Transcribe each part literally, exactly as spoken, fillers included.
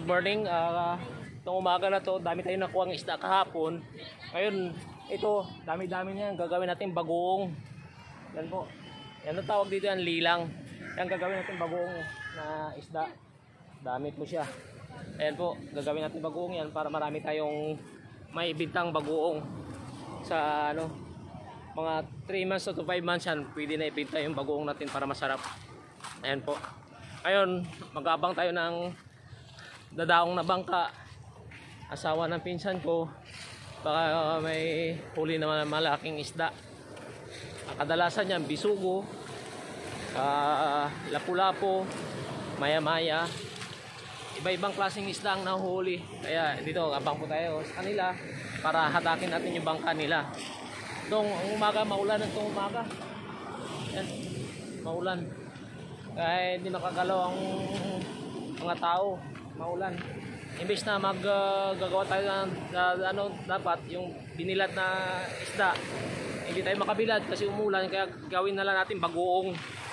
good morning. Uh, itong umaga na to, dami tayong nakuha ng isda kahapon. Ngayon, ito, dami-dami niyan. Gagawin natin bagoong. Yan po. Yan ang tawag dito yan, lilang. Yan gagawin natin bagoong na isda. Dami po siya. Ayan po, gagawin natin bagoong yan para marami tayong may ibintang bagoong. Sa ano, mga three months to five months yan, pwede na ibinta yung bagoong natin para masarap. Ayan po. Ngayon, mag-aabang tayo ng dadaong na bangka. Asawa ng pinsan ko. Baka may huli na malaking isda. Kadalasan yan, bisugo, uh, lapu-lapu, maya-maya. Iba-ibang klaseng isda ang nahuli. Kaya dito, abang po tayo sa kanila para hatakin natin yung bangka nila. Itong umaga, maulan itong umaga. Yan, maulan. Kaya hindi nakagalaw ang mga tao, maulan. Imbes na maggagawa uh, tayo ng uh, ano, dapat yung binilat na isda, hindi tayo makabilad kasi umulan, kaya gawin na lang natin bagoong.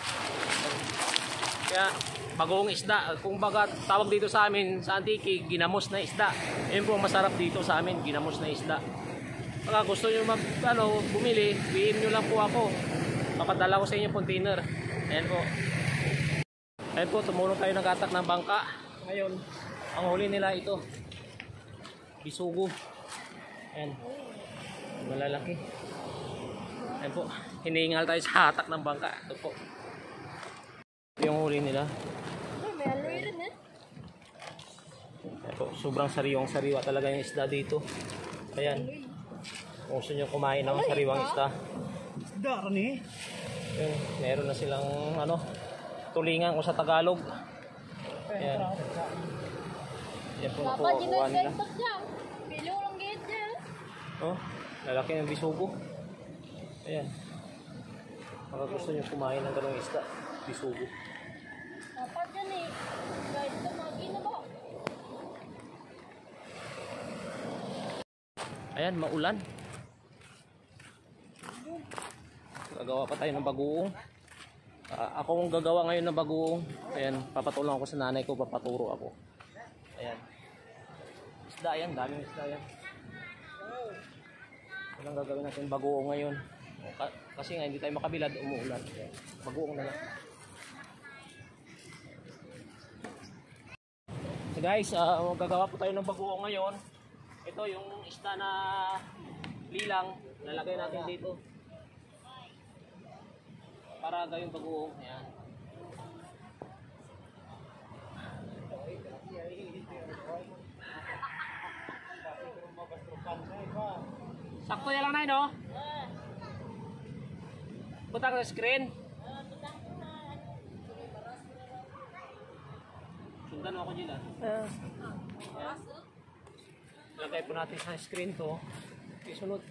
Kaya bagoong isda, kung baga tawag dito sa amin sa Antique, ginamos na isda. Yun po masarap dito sa amin, ginamos na isda. Pag gusto nyo mag, ano, bumili, B M nyo lang po ako. Papadala ko sa inyo container. Ayan po. Ayan po, tumulong tayo nag-atak ng bangka. Ngayon, ang huli nila ito, bisugo. Ayan, malalaki. Ayan po, hinihingal tayo sa hatak ng bangka. Ito po, ito yung huli nila. Ayan po, sobrang sariwang sariwa talaga yung isda dito. Ayan, kung gusto nyo kumain ng sariwang isda, isda rin eh. Ayan, meron na silang ano, tulingan ko sa Tagalog. Ayan. Yan po nakuha nila. Oh, lalaki ng bisugo. Ayan. Baka gusto nyo kumain ng ganong isda, bisugo. Dapat yan eh. Guys, tumagi na ba? Ayan, maulan. Gagawa pa tayo ng bagoong. Uh, ako kung gagawa ngayon ng bagoong. Ayan, papatulong ako sa nanay ko, papaturo ako. Ayan. Isda yan, daming isda yan. Walang gagawin natin bagoong ngayon. Kasi nga hindi tayo makabilad, umuulan. Ayan. Bagoong na lang. So guys, uh, gagawa po tayo ng bagoong ngayon. Ito yung isda na lilang, lalagay natin dito para gawing bagoong. Ayan. Sakto yan lang na, no? Butang na screen. Sundan mo ako dyan, ah. Lagay po natin sa screen to. Isunod.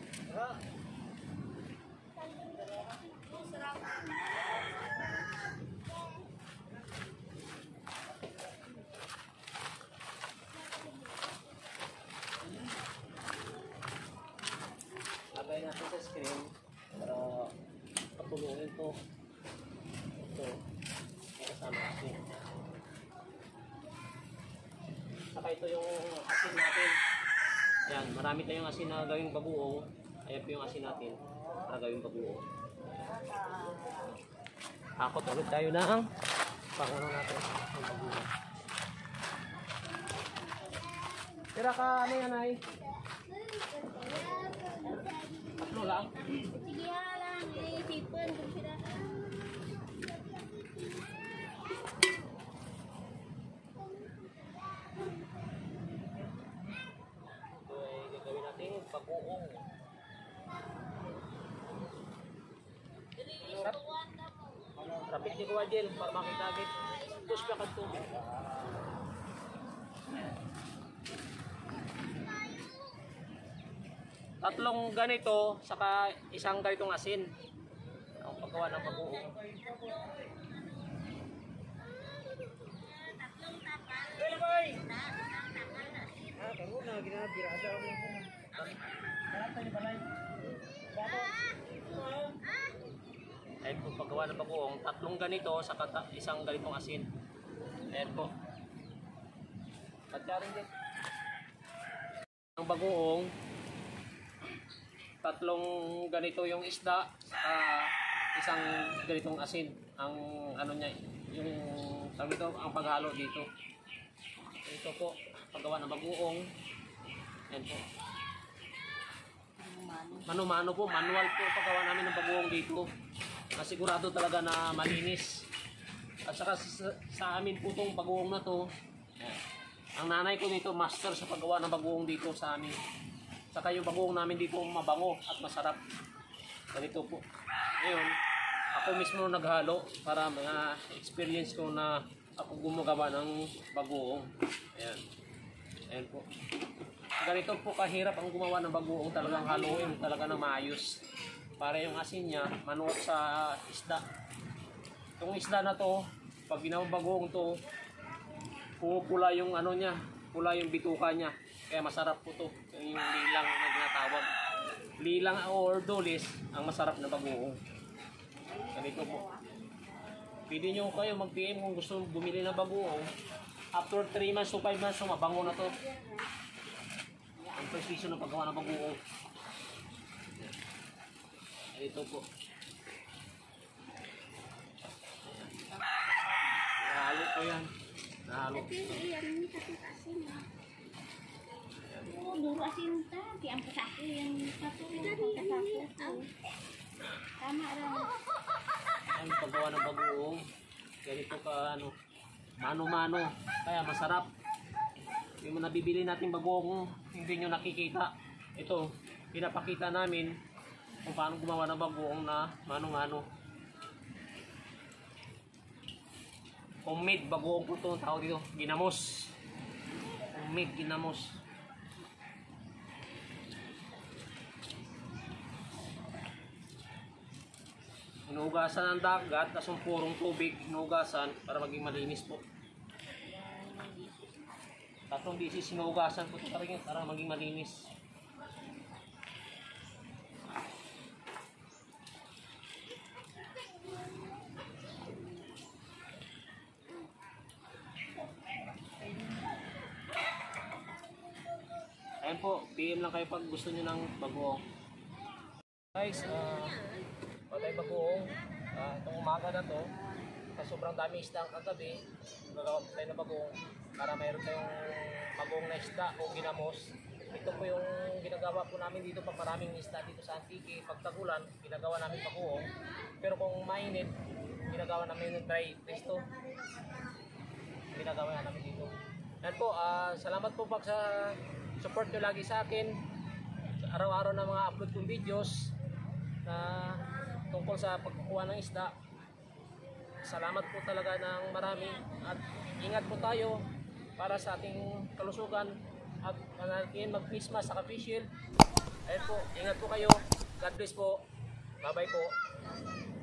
Lagay natin sa screen para patulungin to. Ito. Kasama natin. Saka ito yung asin natin. Ayan, marami tayong asin na gawing bagoong. Ayan po yung asin natin para gawing bagoong. Akot ulit tayo ng pangano natin ang bagoong. Tira ka, ano yan ay? Tatlo lang? Sige lang, eh, sipon kung sila. Ito ay gagawin natin bagoong. Rapid ni Kuya Jel para makita agad. Push ka kanto. Tatlong ganito saka isang ganitong asin ang paggawa ng bagoong. Hey, boy! Ah, kamu na ginabirada mo ko. Dapat ni balay. Dapat. Ayan po, paggawa ng bagoong, tatlong ganito, saka isang ganitong asin. Ayan po. Patyarin din. Ang bagoong, tatlong ganito yung isda, uh, isang ganitong asin. Ang ano niya, yung sabi ito, ang paghalo dito. Ito po, paggawa ng bagoong. Yan po. Mano-mano po, manual po paggawa namin ng bagoong dito. Masigurado talaga na malinis. At saka sa, sa amin po itong bagoong na to, yan. Ang nanay ko dito, master sa paggawa ng bagoong dito sa amin. Saka yung bagoong namin dito mabango at masarap. Ganito po. Ngayon, ako mismo naghalo para mga experience ko na ako gumagawa ng bagoong. Ayan. Ayan po. Ganito po kahirap ang gumawa ng bagoong, talagang haluin talaga ng maayos. Para yung asin niya manuot sa isda. Itong isda na to, pag binabagoong to, pupula yung ano niya, pula yung bituka niya. Kaya masarap po to. Yung lilang na ginatawag. Lilang or dolis, ang masarap na bagoong. Ganito po. Pwede nyo kayo mag-P M kung gusto bumili ng bagoong. After three months to five months, so mabango na to. Ang presisyo ng paggawa ng bagoong. Ito po. Nahalo ko yan. Nahalo. Duro asin ta, di ang pasako yung pasako yung pasako. Tama rin. Ang paggawa ng bagoong. Ganito ka ano, mano-mano. Kaya masarap. Yung nabibili natin bagoong, hindi nyo nakikita. Ito, pinapakita namin kung paano gumawa ng bagoong na mano-mano. Homemade bagoong po ito, tawag dito, ginamos. Homemade ginamos. Hinugasan ng dagat, tapos yung purong tubig, hinugasan para maging malinis po. Tatlong bisis hinugasan po ito para maging malinis. Ayan po, P M lang kayo pag gusto nyo ng bagoong. Guys, uh, patay bagoong. Uh, itong umaga na to, sa sobrang dami isda ang kagabi, gagawa tayo ng bagoong para mayroon tayong bagoong na isda o ginamos. Ito po yung ginagawa po namin dito pag maraming isda dito sa Antique. Pag tagulan, ginagawa namin bagoong. Pero kung mainit, ginagawa namin yung dry resto. Ginagawa namin dito. Yan po, uh, salamat po pag sa support nyo lagi sa akin. Araw-araw na mga upload kong videos na tungkol sa pagkukuha ng isda. Salamat po talaga ng marami at ingat po tayo para sa ating kalusugan at manalangin mag-Christmas sa Fish Shield. Ayun po, ingat po kayo. God bless po. Bye bye po.